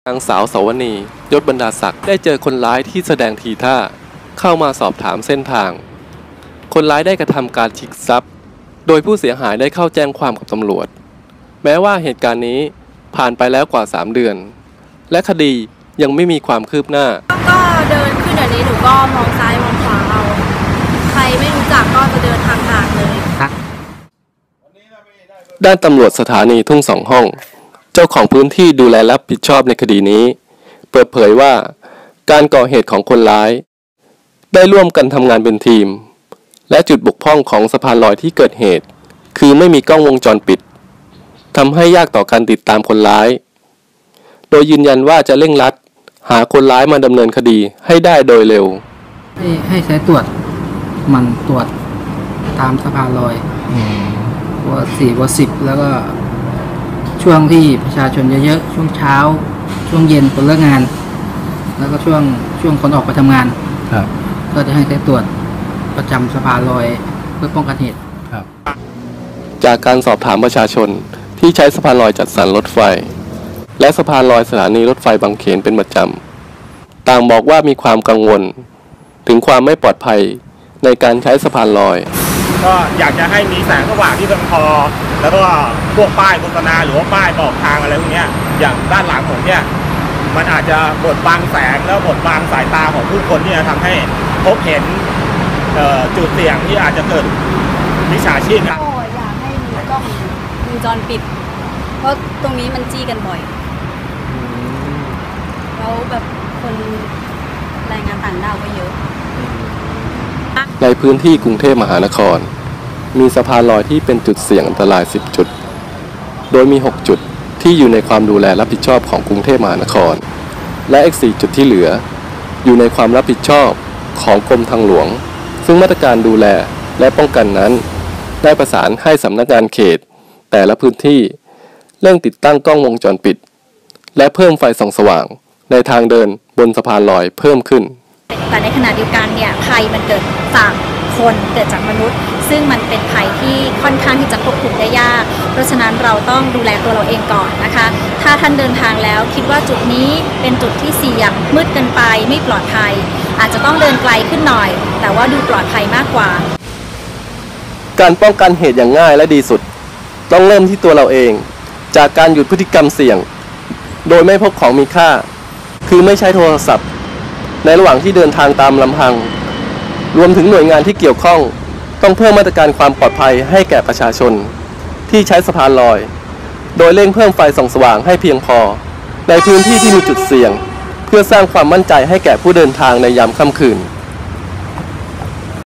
นางสาวสาวนียศบรรดาศักดิ์ได้เจอคนร้ายที่แสดงทีท่าเข้ามาสอบถามเส้นทางคนร้ายได้กระทำการชิงทรัพย์โดยผู้เสียหายได้เข้าแจ้งความกับตำรวจแม้ว่าเหตุการณ์นี้ผ่านไปแล้วกว่า3 เดือนและคดียังไม่มีความคืบหน้าก็เดินขึ้นอย่างนี้หนูก็มองซ้ายมองขวาเอาใครไม่รู้จักก็จะเดินทางเลยด้านตำรวจสถานีทุ่ง2 ห้องเจ้าของพื้นที่ดูแลรับผิดชอบในคดีนี้เปิดเผยว่าการก่อเหตุของคนร้ายได้ร่วมกันทำงานเป็นทีมและจุดบกพร่องของสะพานลอยที่เกิดเหตุคือไม่มีกล้องวงจรปิดทำให้ยากต่อการติดตามคนร้ายโดยยืนยันว่าจะเร่งรัดหาคนร้ายมาดำเนินคดีให้ได้โดยเร็วให้ใช้ตรวจมันตรวจตามสะพานลอยว่า4 ว่า 10แล้วก็ช่วงที่ประชาชนเยอะๆช่วงเช้าช่วงเย็นคนเลิกงานแล้วก็ช่วงคนออกไปทำงานก็จะให้ใช้ตรวจประจำสะพานลอยเพื่อป้องกันเหตุจากการสอบถามประชาชนที่ใช้สะพานลอยจัดสรรรถไฟและสะพานลอยสถานีรถไฟบางเขนเป็นประจำต่างบอกว่ามีความกังวลถึงความไม่ปลอดภัยในการใช้สะพานลอยก็อยากจะให้มีแสงสว่างที่เพียงพอแล้วก็พวกป้ายโฆษณาหรือว่าป้ายบอกทางอะไรพวกนี้อย่างด้านหลังผมเนี่ยมันอาจจะบดบังแสงแล้วบดบังสายตาของผู้คนที่จะทำให้พบเห็นจุดเสี่ยงที่อาจจะเกิดมิจฉาชีพก็อยากให้มีกล้องวงจรปิดเพราะตรงนี้มันจี้กันบ่อยแล้วแบบคนแรงงานต่างด้าวก็เยอะในพื้นที่กรุงเทพมหานครมีสะพานลอยที่เป็นจุดเสี่ยงอันตราย10 จุดโดยมี6 จุดที่อยู่ในความดูแลรับผิดชอบของกรุงเทพมหานครและอีก4 จุดที่เหลืออยู่ในความรับผิดชอบของกรมทางหลวงซึ่งมาตรการดูแลและป้องกันนั้นได้ประสานให้สำนักงานเขตแต่ละพื้นที่เร่งติดตั้งกล้องวงจรปิดและเพิ่มไฟส่องสว่างในทางเดินบนสะพานลอยเพิ่มขึ้นแต่ในขณะเดียวกันเนี่ยภัยมันเกิดจากคนเกิดจากมนุษย์ซึ่งมันเป็นภัยที่ค่อนข้างที่จะควบคุมได้ยากเพราะฉะนั้นเราต้องดูแลตัวเราเองก่อนนะคะถ้าท่านเดินทางแล้วคิดว่าจุดนี้เป็นจุดที่เสี่ยงมืดเกินไปไม่ปลอดภัยอาจจะต้องเดินไกลขึ้นหน่อยแต่ว่าดูปลอดภัยมากกว่าการป้องกันเหตุอย่างง่ายและดีสุดต้องเริ่มที่ตัวเราเองจากการหยุดพฤติกรรมเสี่ยงโดยไม่พกของมีค่าคือไม่ใช้โทรศัพท์ในระหว่างที่เดินทางตามลำพังรวมถึงหน่วยงานที่เกี่ยวข้องต้องเพิ่มมาตรการความปลอดภัยให้แก่ประชาชนที่ใช้สะพานลอยโดยเร่งเพิ่มไฟส่องสว่างให้เพียงพอในพื้นที่ที่มีจุดเสี่ยงเพื่อสร้างความมั่นใจให้แก่ผู้เดินทางในยามค่ำคืน